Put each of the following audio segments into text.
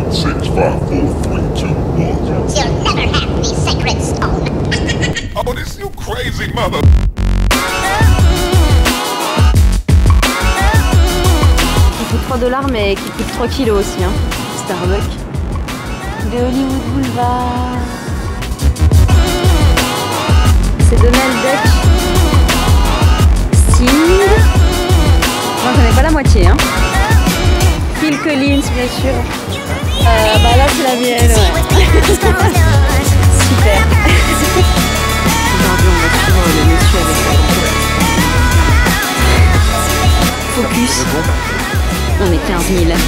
6, 5, 4, 3, 2, 1. You'll never have the sacred stone. Oh, this you crazy mother. Qui coûte $3 mais qui coûte 3 kilos aussi, hein. Starbucks. De Hollywood Boulevard. C'est Donald Duck. Sting. J'en connais pas la moitié, hein. Phil Collins, bien sûr. Bah là, c'est la mienne, ouais. Super. Aujourd'hui, on va suivre le monsieur avec la focus. On est 15 000.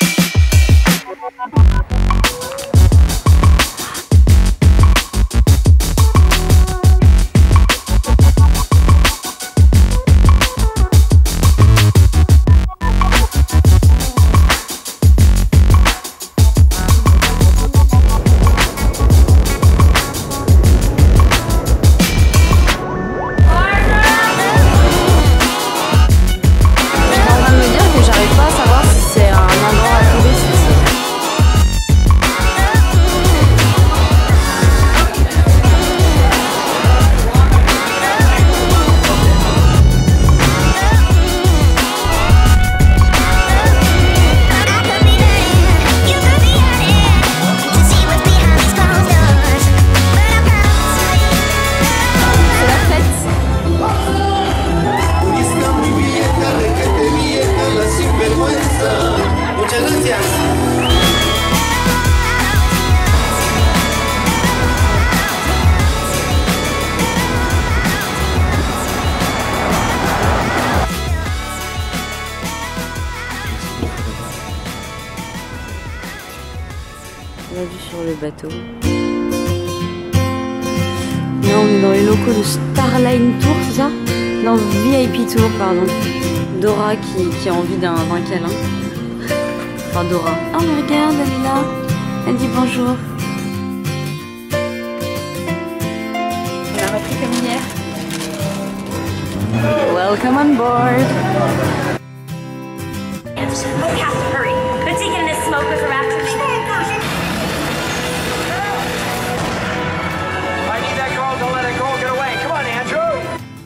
La vue sur le bateau. Là on est dans les locaux de Starline Tour, c'est ça? Non, VIP Tour, pardon. Dora qui a envie d'un câlin. Enfin Dora. Oh mais regarde, elle est là. Elle dit bonjour. On a repris comme hier. Welcome on board. We have to hurry. But taking this smoke with her after me. I need that girl to let it go. Get away. Come on, Andrew.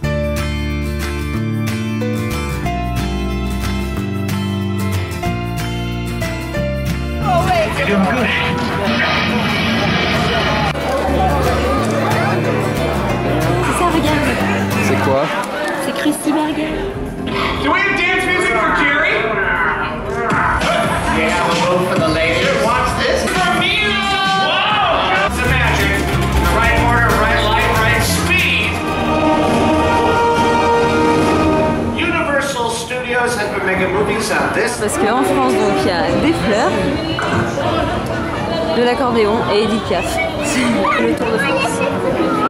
Oh, wait. You're doing good. C'est ça, regarde. C'est quoi? C'est Krusty Burger. Do we have dance music for Jerry? Yeah, we'll move for the ladies. Watch this. For me! Whoa! It's the magic. The right order, right light, right speed. Universal Studios has been making movies on this. Parce qu'en France, donc, il y a des fleurs, de l'accordéon et Edith Piaf. C'est le Tour de France.